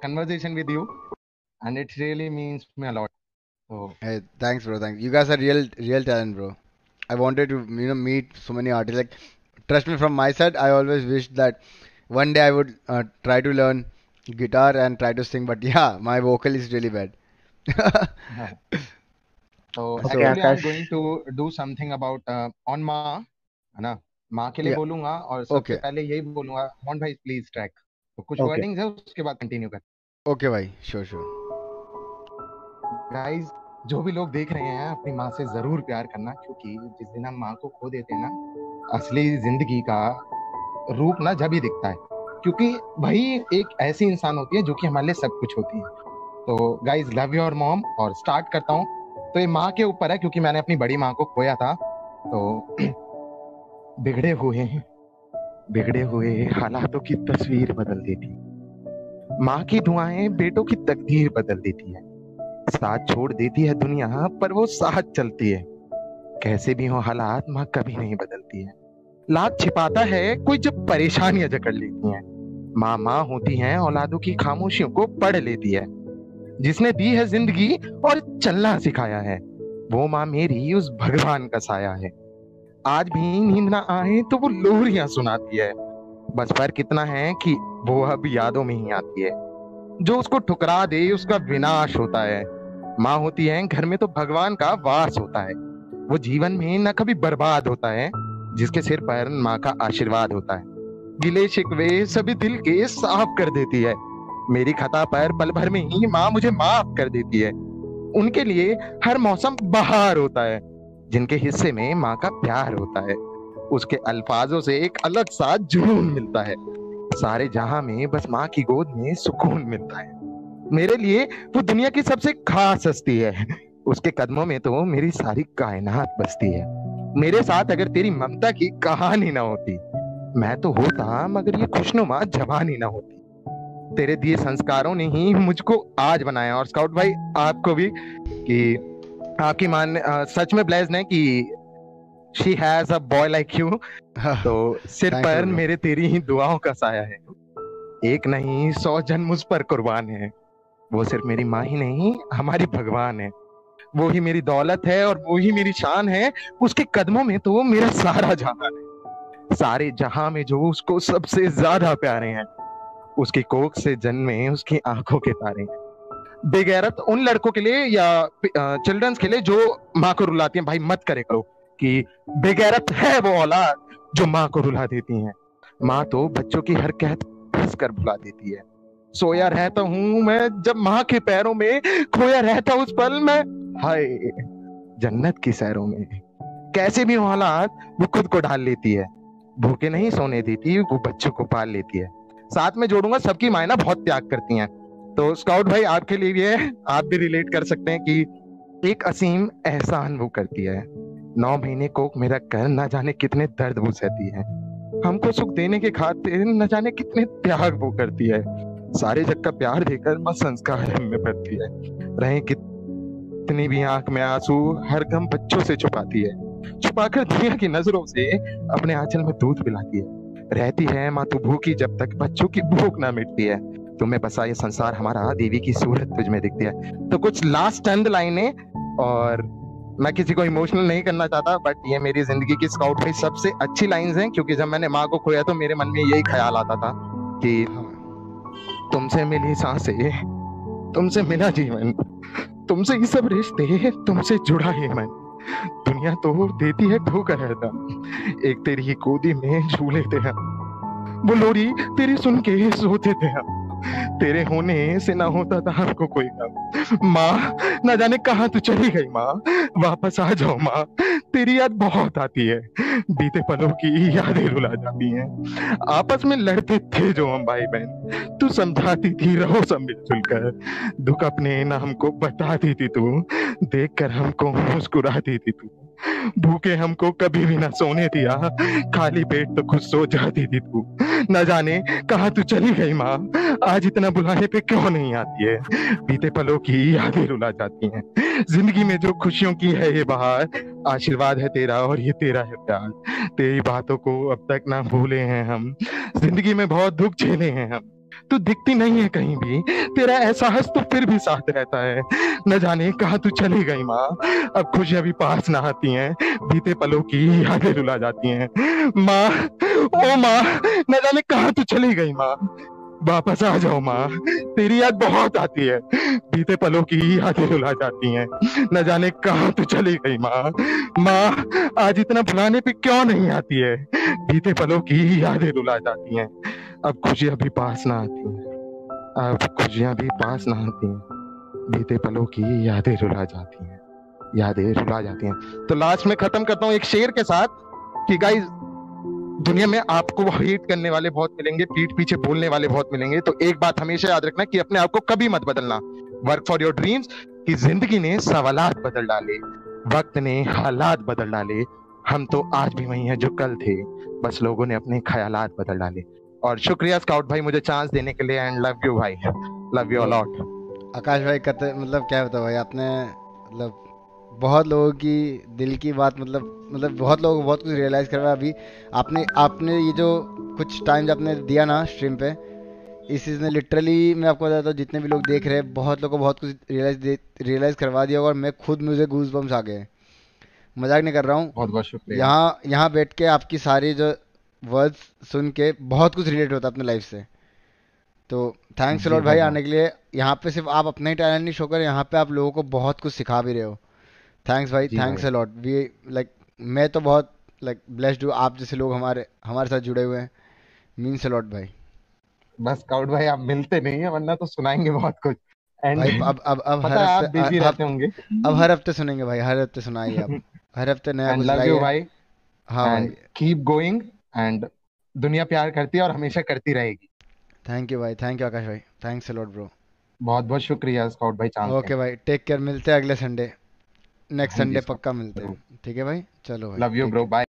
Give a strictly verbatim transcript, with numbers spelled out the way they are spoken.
conversation with you, and it really means me a lot. So Hey, thanks, bro. Thanks. You guys are real, real talent, bro. I wanted to, you know, meet so many artists. Like, trust me, from my side, I always wished that one day I would uh, try to learn guitar and try to sing. But yeah, my vocal is really bad. हाँ, तो Okay, So actually I'm Akash. going to do something about uh, on माँ, है ना? माँ के लिए yeah, बोलूंगा और सबसे okay, पहले यही बोलूंगा, मोहन भाई प्लीज ट्रैक। तो कुछ Okay. वर्डिंग्स है, उसके बाद कंटिन्यू कर। okay, भाई, sure, sure. गाइस, जो भी लोग देख रहे हैं अपनी माँ से जरूर प्यार करना, क्योंकि जिस दिन हम माँ को खो देते हैं ना, असली जिंदगी का रूप ना जब ही दिखता है, क्योंकि भाई एक ऐसी इंसान होती है जो कि हमारे लिए सब कुछ होती है। तो गाइस, लव योर मॉम। और स्टार्ट करता हूँ। तो ये माँ के ऊपर है, क्योंकि मैंने अपनी बड़ी माँ को खोया था। तो बिगड़े हुए बिगड़े हुए हालातों की तस्वीर बदल देती, माँ की दुआएं बेटों की तकदीर बदल देती है। साथ छोड़ देती है दुनिया पर वो साथ चलती है। कैसे भी हो हालात, माँ कभी नहीं बदलती है। लाख छिपाता है कोई जब परेशानियां जकड़ लेती हैं, माँ माँ होती हैं औलादों की खामोशियों को पढ़ लेती है। जिसने दी है जिंदगी और चलना सिखाया है, वो माँ मेरी उस भगवान का साया है। आज भी नींद ना आए तो वो लोरियां सुनाती है, बस फर्क इतना है कि वो अब यादों में ही आती है। जो उसको ठुकरा दे उसका विनाश होता है। माँ होती है घर में तो भगवान का वास होता है। वो जीवन में न कभी बर्बाद होता है, जिसके सिर पर माँ का आशीर्वाद होता है। गिले शिकवे सभी दिल के साफ कर देती है। मेरी खता पर पल भर में ही माँ मुझे माफ कर देती है। उनके लिए हर मौसम बहार होता है, जिनके हिस्से में माँ का प्यार होता है। उसके अल्फाजों से एक अलग सा जुनून मिलता है। सारे जहां में बस माँ की गोद में सुकून मिलता है। मेरे लिए वो दुनिया की सबसे खास हस्ती है। उसके कदमों में तो मेरी सारी कायनात बसती है। मेरे साथ अगर तेरी ममता की कहानी ना होती, मैं तो होता मगर ये खुशनुमा जवानी ना होती। तेरे दिए संस्कारों ने ही मुझको आज बनाया। और स्काउट भाई आपको भी, कि आपकी माँ ने, अ, सच में ब्लेस्ड है कि she has a boy like you. तो सिर Thanks, पर bro. मेरे तेरी ही दुआओं का साया है। एक नहीं सौ जन मुझ पर कुर्बान है। वो सिर्फ मेरी माँ ही नहीं, हमारी भगवान है। वो ही मेरी दौलत है और वो ही मेरी शान है। उसके कदमों में तो मेरा सारा जहान है। सारे जहां में जो उसको सबसे ज्यादा प्यारे हैं, उसकी कोख से जन्मे उसकी आंखों के तारे हैं। बेगैरत उन लड़कों के लिए या चिल्ड्रंस के लिए जो माँ को रुलाती हैं, भाई मत करे करो कि बेगैरत है वो औलाद जो माँ को रुला देती हैं। माँ तो बच्चों की हर कहत हंस कर भुला देती है। सोया रहता हूँ मैं जब माँ के पैरों में, खोया रहता उस पल में, हाय जन्नत की सैरों में। कैसे भी हो हालात, वो खुद को ढाल लेती है। भूखे नहीं सोने देती, वो बच्चों को पाल लेती है। साथ में जोड़ूंगा, सबकी माएँ ना बहुत त्याग करती हैं। तो स्काउट भाई आपके लिए भी है, आप भी रिलेट कर सकते हैं कि एक असीम एहसान वो करती है। नौ महीने कोख में रख कर न जाने कितने दर्द वो सहती है। हमको सुख देने के खातिर न जाने कितने त्याग वो करती है। सारे जग का प्यार देकर माँ संस्कार में भरती है। रहे कितनी भी आंख में आंसू, हर गम बच्चों से छुपाती है। छुपाकर दुनिया की नजरों से अपने आंचल में दूध पिलाती है। रहती है माँ तू भूखी जब तक बच्चों की भूख ना मिटती है। तुम्हें बसा ये संसार हमारा, देवी की सूरत तुझ में दिखती है। तो कुछ लास्ट चंद लाइनें, और मैं किसी को इमोशनल नहीं करना चाहता, बट ये मेरी जिंदगी की स्काउट भाई सबसे अच्छी लाइंस हैं, क्योंकि जब मैंने माँ को खोया तो मेरे मन में यही ख्याल आता था कि तुमसे मिली सांसें, तुमसे मिला जीवन, तुमसे ये सब रिश्ते, तुमसे जुड़ा ये मन। दुनिया तो देती है धोखा रहता, एक तेरी ही गोदी में झूले थे हम। वो लोरी तेरी सुन के सोते थे हम। तेरे होने से ना होता था हमको कोई काम। माँ ना जाने कहाँ तू चली गई माँ, वापस आ जाओ माँ, तेरी याद बहुत आती है। बीते पलों की यादें रुला जाती हैं। आपस में लड़ते थे जो हम भाई बहन, तू समझाती थी रहो सब मिलजुल कर। दुख अपने ना हमको बताती थी तू, देख कर हमको मुस्कुराती थी तू। भूखे हमको कभी भी ना सोने दिया, खाली पेट तो खुद सो जाती थी तू। न जाने कहाँ तू चली गई माँ, आज इतना बुलाने पे क्यों नहीं आती है। बीते पलों की यादें रुला जाती हैं। जिंदगी में जो खुशियों की है ये बहार, आशीर्वाद है तेरा और ये तेरा है प्यार। तेरी बातों को अब तक ना भूले हैं हम, जिंदगी में बहुत दुख झेले हैं हम। तू दिखती नहीं है कहीं भी, तेरा एहसास तो फिर भी साथ रहता है। न जाने कहाँ तू चली गई माँ, अब खुशियां भी पास ना आती हैं, बीते पलों की यादें रुला जाती हैं। माँ, ओ माँ, न जाने कहाँ तू चली गई माँ, वापस आ जाओ माँ, तेरी याद बहुत आती है, बीते पलों की यादें रुला जाती हैं। न जाने कहाँ तू चली गई माँ, माँ आज इतना बुलाने पे क्यों नहीं आती है, बीते पलों की यादें रुला जाती हैं। अब खुशियां भी पास ना आती हैं, अब खुशियां भी पास ना आती हैं, बीते पलों की यादें रुला जाती हैं, यादें रुला जाती हैं। तो लास्ट में खत्म करता हूँ एक शेर के साथ कि गाइस, दुनिया में आपको हेट करने वाले बहुत मिलेंगे, पीठ पीछे बोलने वाले बहुत मिलेंगे, तो एक बात हमेशा याद रखना कि अपने आप को कभी मत बदलना। Work for your dreams. कि जिंदगी ने सवालात बदल डाले, वक्त ने हालात बदल डाले, हम तो आज भी वही हैं जो कल थे, बस लोगों ने अपने ख्यालात बदल डाले। और शुक्रिया स्काउट भाई मुझे चांस देने के लिए, एंड लव यू भाई, लव यू अलॉट। आकाश भाई कत मतलब क्या बताओ भाई, आपने मतलब बहुत लोगों की दिल की बात, मतलब मतलब बहुत लोगों को बहुत कुछ रियलाइज़ करवाया अभी। आपने आपने ये जो कुछ टाइम आपने दिया ना स्ट्रीम पे, इस चीज़ ने लिटरली, मैं आपको बताता हूँ, जितने भी लोग देख रहे हैं बहुत लोगों को बहुत कुछ रियलाइज रियलाइज़ करवा दिया होगा, और मैं खुद मुझे गूज बम्स आ गए। मजाक नहीं कर रहा हूँ। बहुत बहुत शुक्रिया। यहाँ यहाँ बैठ के आपकी सारी जो वर्ड्स सुन के बहुत कुछ रिलेट होता है अपने लाइफ से। तो थैंक्स जी लॉट भाई भाई, आने के लिए। यहाँ पे सिर्फ आप अपना ही टैलेंट नहीं शो कर, यहाँ पे आप लोगों को बहुत कुछ सिखा भी रहे हो। थैंक्स भाई, जी थैंक्स भाई। A lot. वी लाइक, मैं तो बहुत लाइक ब्लेस्ड हूँ, आप जैसे लोग हमारे हमारे साथ जुड़े हुए हैं। मीन्स अ लॉट भाई। बस स्काउट भाई आप मिलते नहीं है, वरना तो सुनाएंगे बहुत कुछ। एंड भाई अब अब अब हर पता है आप हफ्ते बिजी अब रहते होंगे। अब हर हफ्ते सुनेंगे भाई, हर हफ्ते सुनाइए आप। हर हफ्ते नया एंड कुछ लव यू लाइए। भाई, हाँ भाई। And keep going. एंड दुनिया प्यार करती है और हमेशा करती रहेगी। थैंक यू भाई, थैंक यू आकाश भाई, थैंक्स अ लॉट ब्रो। बहुत बहुत शुक्रिया स्काउट भाई चांस ओके देने भाई, टेक केयर, मिलते हैं अगले संडे। के लिए। नेक्स्ट हाँ जी संडे स्काउट, पक्का मिलते हैं। जरूर। ठीक है भाई, चलो भाई, love you take bro, care. Bye.